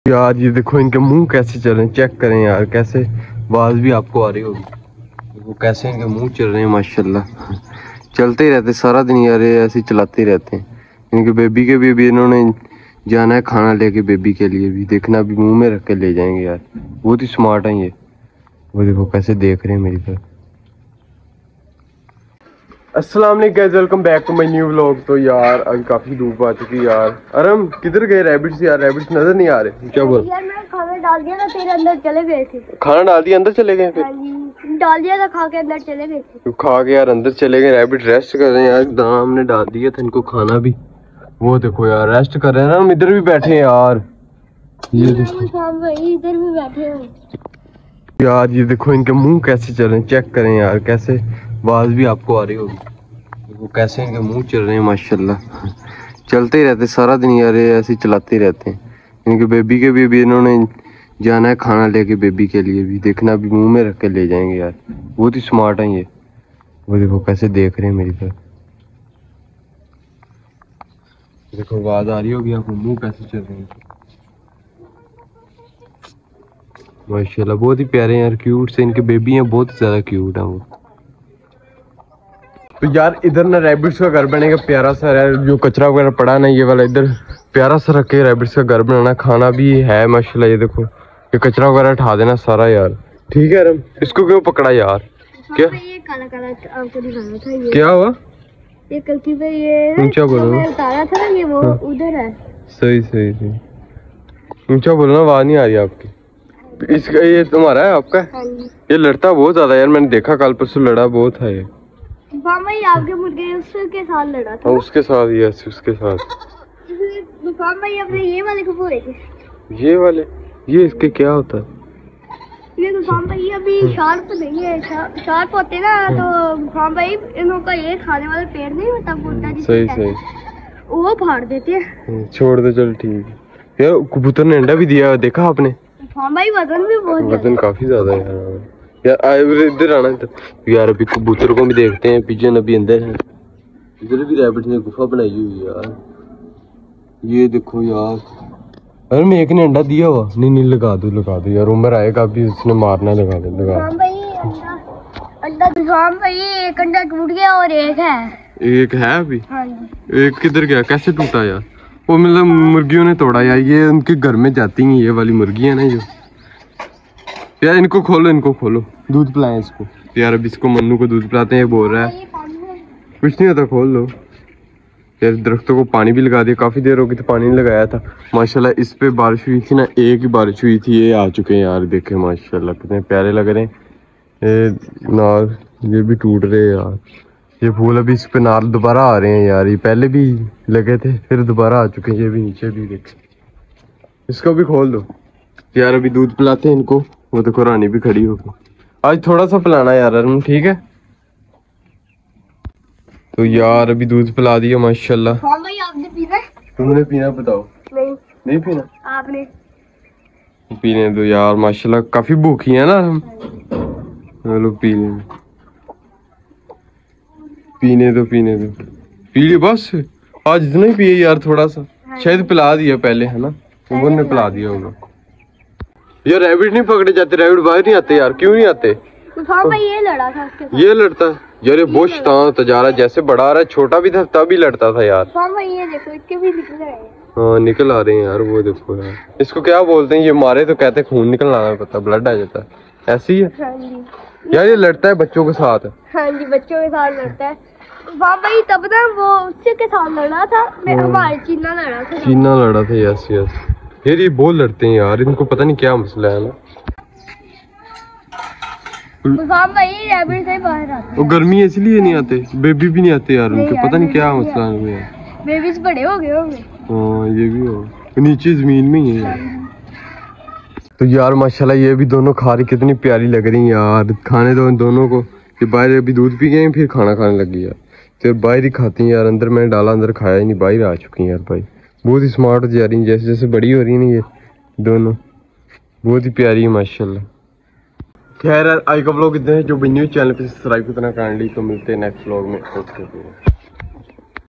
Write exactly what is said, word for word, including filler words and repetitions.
यार ये देखो इनके मुंह कैसे चल रहे हैं, चेक करें यार, कैसे आवाज भी आपको आ रही होगी। देखो कैसे इनके मुंह चल रहे हैं माशाल्लाह, चलते ही रहते सारा दिन यार, ये ऐसे ही चलाते ही रहते हैं। इनके बेबी के भी अभी इन्होंने जाना है खाना लेके, बेबी के लिए भी देखना, अभी मुंह में रख के ले जाएंगे यार। बहुत ही स्मार्ट है ये। वो देखो कैसे देख रहे हैं मेरी तरफ। अस्सलाम वालेकुम, welcome back to my new vlog. तो यार अभी काफी धूप आ चुकी है यार। अरम किधर गए रैबिट्स यार? रैबिट्स नजर नहीं आ रहे। क्या बोल? यार मैं खाना डाल दिया था, तेरे अंदर चले गए थे। खाना डाल दिया, अंदर चले गए? फिर हाँ जी, डाल दिया था, खा के अंदर चले गए थे। तो खा के यार अंदर चले गए। रैबिट रेस्ट कर रहे हैं यार, दाना हमने डाल दिया था इनको खाना भी। वो देखो यार रेस्ट कर रहे हैं ना। हम इधर भी बैठे हैं यार, ये देखो इधर भी बैठे हैं यार। ये देखो इनके मुंह कैसे चल रहे हैं, चेक करें यार, कैसे आवाज भी आपको आ रही होगी। देखो कैसे इनके मुंह चल रहे हैं माशाल्लाह, चलते ही रहते सारा दिन यार, ये ऐसे ही चलाते ही रहते हैं। इनके बेबी के भी अभी इन्होंने जाना है खाना लेके, बेबी के लिए भी देखना, अभी मुंह में रख के ले जाएंगे यार। बहुत ही स्मार्ट है ये। वो देखो कैसे देख रहे हैं मेरी तरफ। देखो आवाज आ रही होगी आपको, मुंह कैसे चल रहे हैं माशाल्लाह। बहुत ही प्यारे हैं यार, क्यूट से इनके बेबी हैं, बहुत ज्यादा क्यूट है वो। तो यार इधर ना रैबिट्स का घर बनेगा प्यारा सा यार। जो कचरा वगैरह पड़ा ना ये वाला इधर प्यारा सा रख के रैबिट्स का घर बनाना, खाना भी है माशाल्लाह। ये देखो ये कचरा वगैरह उठा देना सारा यार, ठीक है। रम इसको क्यों पकड़ा यार? क्या ये काला काला आपको दिखाना था। ये क्या हुआ? ये गलती पे ये ऊंचा बोलो, मैं उतारा था ना, ये वो हाँ। उधर है। सही सही सही, ऊंचा बोलो ना, आवाज नहीं आ रही आपकी। इसका ये तुम्हारा है आपका? हाँ जी। ये लड़ता बहुत ज्यादा यार, मैंने देखा कल परसों लड़ा बहुत है ये। मामा ये आपके मुर्गे उसके साथ लड़ा था। हाँ उसके साथ, यस उसके साथ। दुकान भाई अपने ये वाले को बोले थे। ये वाले ये इसके क्या होता है? ये दुकान भाई अभी शार्प नहीं है, शार्प होते ना तो हाँ भाई इनका ये खाने वाला पेड़ नहीं होता भुट्टा जी, सही सही, वो फाड़ देते हैं। छोड़ दे चल ठीक है यार। कबूतर ने अंडा भी दिया, देखा आपने? हाँ भाई वजन भी बहुत, वजन काफी ज्यादा है यार। यार इधर आना तो यार, अभी कबूतर को भी देखते हैं, पिजन अभी अंदर है। इधर भी रैबिट ने गुफा बनाई हुई है यार। ये देखो यार, अरे मैं एक ने अंडा दिया हुआ। नहीं नहीं लगा दो लगा दो यार, उम्र आएगा अभी उसने मारना, लगा दो लगा दो। भाई अंडा अंडा दुकान भाई एक अंडा टूट गया और एक है। एक है अभी? हाँ जी। एक किधर गया? कैसे टूटा यार? वो मतलब मुर्गियों ने तोड़ा यार, ये उनके घर में जाती हैं ये वाली मुर्गियां ना जो। यार इनको खोलो, इनको खोलो, दूध पिलाएं इसको यार। अभी इसको मन्नू को दूध पिलाते हैं, ये बोल रहा है। कुछ नहीं होता, खोल लो यार। दरख्तों को पानी भी लगा दिया, काफी देर हो गई तो पानी नहीं लगाया था माशाल्लाह। इस पे बारिश हुई थी ना, एक ही बारिश हुई थी, ये आ चुके हैं यार। देखे माशाल्लाह कितने प्यारे लग रहे हैं। ये नार ये भी टूट रहे हैं यार। ये फूल अभी इस पे नार दोबारा आ रहे हैं यार, ये पहले भी लगे थे फिर दोबारा आ चुके हैं। ये भी नीचे भी देख, इसको भी खोल दो यार। अभी दूध पिलाते हैं इनको। वो देखो रानी भी खड़ी होगी। आज थोड़ा सा पिलाना यार अरुण, ठीक है? तो यार अभी दूध पिला दिया माशाल्लाह। हाँ भाई आपने पीना? तुमने पीना? बताओ। नहीं नहीं पीना? आपने पीने दो यार माशाल्लाह, काफी भूखी है ना हम। लोग पी लें, पीने दो पीने दो, पी लिया बस। आज इतना ही पिए यार, थोड़ा सा शायद पिला दिया पहले, है ना? उमर ने पिला दिया होगा यार। रैबिट नहीं पकड़े जाते, रैबिट बाहर नहीं आते यार। क्यों नहीं आते? हाँ भाई ये लड़ा था उसके साथ। ये लड़ता है यार, ये बहुत शैतान होता जा रहा है। जैसे बड़ा आ रहा है, छोटा भी था तब भी लड़ता था यार। हाँ भाई ये देखो इसके भी निकल रहे हैं। हाँ निकल आ रहे हैं यार। वो देखो यार, इसको क्या बोलते हैं? ये मारे तो कहते हैं खून निकलना है, पता ब्लड आ जाता है, ऐसे ही है। हाँ जी यार ये लड़ता है बच्चों के साथ। हाँ जी, बच्चों के साथ लड़ता है। हाँ भाई तब ना वो उससे के साथ लड़ा था, मैं हमारे चीना लड़ा था। चीना लड़ा था, यस यस। यार ये बहुत लड़ते हैं यार, इनको पता नहीं क्या मसला है ना। भाई रैबिट से बाहर आते हैं। वो गर्मी इसलिए नहीं आते, बेबी भी नहीं आते यार उनके, पता नहीं क्या मसला है यार। बेबीज बड़े हो गए होंगे। हाँ ये भी हो, नीचे जमीन में ही है यार। तो यार माशाल्लाह ये भी दोनों खा रही, कितनी प्यारी लग रही यार। खाने दो इन दोनों को। ये बाहर अभी दूध पी गए फिर खाना खाने लगी यार। तो बाहर ही खाती हैं यार, अंदर मैंने डाला, अंदर खाया ही नहीं, बाहर आ चुकी हैं यार भाई। बहुत ही स्मार्ट जा रही हैं, जैसे जैसे बड़ी हो रही है ना ये दोनों, बहुत ही प्यारी है माशाल्लाह। खैर आज का व्लॉग इतना है। जो भी न्यू चैनल पे सब्सक्राइब करना काइंडली, तो मिलते हैं नेक्स्ट व्लॉग में। ओके।